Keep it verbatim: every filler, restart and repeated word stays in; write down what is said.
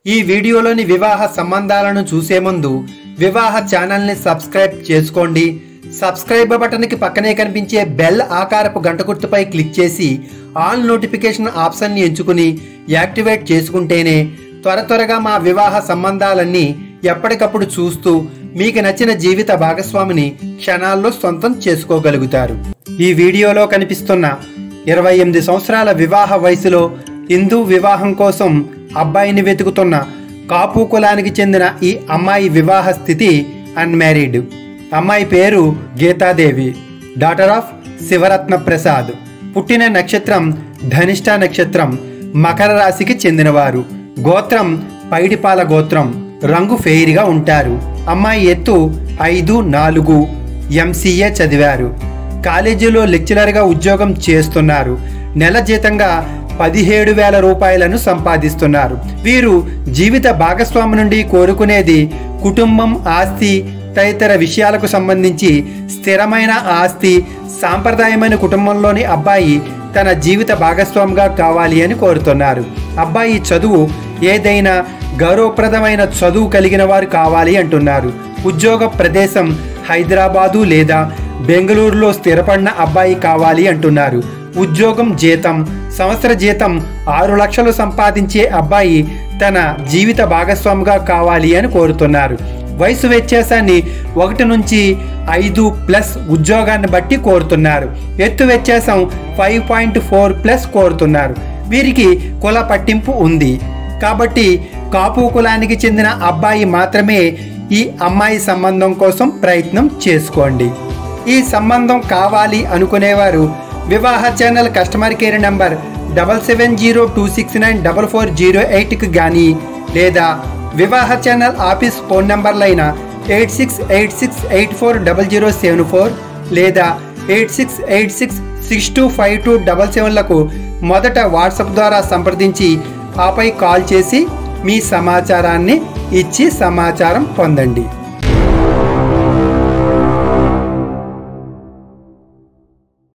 ఈ వీడియోలోని వివాహ సంబంధాలను చూసే ముందు వివాహ ఛానల్ ని సబ్స్క్రైబ్ చేసుకోండి. సబ్స్క్రైబ్ బటన్ కి పక్కనే కనిపించే బెల్ ఆకారపు గంట గుర్తుపై క్లిక్ చేసి ఆల్ నోటిఫికేషన్ ఆప్షన్ ని ఎంచుకుని యాక్టివేట్ చేసుకుంటేనే త్వర త్వరగా మా వివాహ సంబంధాలన్నీ ఎప్పటికప్పుడు చూస్తూ మీకు నచ్చిన జీవిత భాగస్వామిని క్షణాల్లో సొంతం చేసుకోగలుగుతారు. ఈ వీడియోలో కనిపిస్తున్న ఇరవై ఎనిమిది సంవత్సరాల వివాహ వయసులో హిందూ వివాహం కోసం అబ్బాయిని వెతుకుతున్న కాపు కులానికి చెందిన ఈ అమ్మాయి వివాహ స్థితి అన్మ్యారీడ్. అమ్మాయి పేరు గీతాదేవి, డాటర్ ఆఫ్ శివరత్న ప్రసాద్. పుట్టిన నక్షత్రం ధనిష్ట నక్షత్రం, మకర రాశికి చెందినవారు. గోత్రం పైడిపాల గోత్రం. రంగు ఫెయిర్గా ఉంటారు. అమ్మాయి ఎత్తు ఐదు నాలుగు. ఎంసీఏ చదివారు. కాలేజీలో లెక్చరర్గా ఉద్యోగం చేస్తున్నారు. నెల జీతంగా పదిహేడు వేల రూపాయలను సంపాదిస్తున్నారు. వీరు జీవిత భాగస్వామి నుండి కోరుకునేది కుటుంబం, ఆస్తి తదితర విషయాలకు సంబంధించి స్థిరమైన ఆస్తి, సాంప్రదాయమైన కుటుంబంలోని అబ్బాయి తన జీవిత భాగస్వామిగా కావాలి అని కోరుతున్నారు. అబ్బాయి చదువు ఏదైనా గౌరవప్రదమైన చదువు కలిగిన వారు కావాలి అంటున్నారు. ఉద్యోగ ప్రదేశం హైదరాబాదు లేదా బెంగళూరులో స్థిరపడిన అబ్బాయి కావాలి అంటున్నారు. ఉద్యోగం, జీతం సంవత్సర జీతం ఆరు లక్షలు సంపాదించే అబ్బాయి తన జీవిత భాగస్వామిగా కావాలి అని కోరుతున్నారు. వయసు వ్యత్యాసాన్ని ఒకటి నుంచి ఐదు ప్లస్ ఉద్యోగాన్ని బట్టి కోరుతున్నారు. ఎత్తు వ్యత్యాసం ఫైవ్ పాయింట్ ఫోర్ ప్లస్ కోరుతున్నారు. వీరికి కుల పట్టింపు ఉంది కాబట్టి కాపు కులానికి చెందిన అబ్బాయి మాత్రమే ఈ అమ్మాయి సంబంధం కోసం ప్రయత్నం చేసుకోండి. ఈ సంబంధం కావాలి అనుకునేవారు వివాహ channel customer care number double seven zero two six nine double four zero ఎయిట్కి కానీ లేదా వివాహ ఛానల్ ఆఫీస్ ఫోన్ నంబర్లైన eight six eight six eight four double zero seven four లేదా eight six eight six six two five two double సెవెన్లకు మొదట WhatsApp ద్వారా సంప్రదించి ఆపై కాల్ చేసి మీ సమాచారాన్ని ఇచ్చి సమాచారం పొందండి.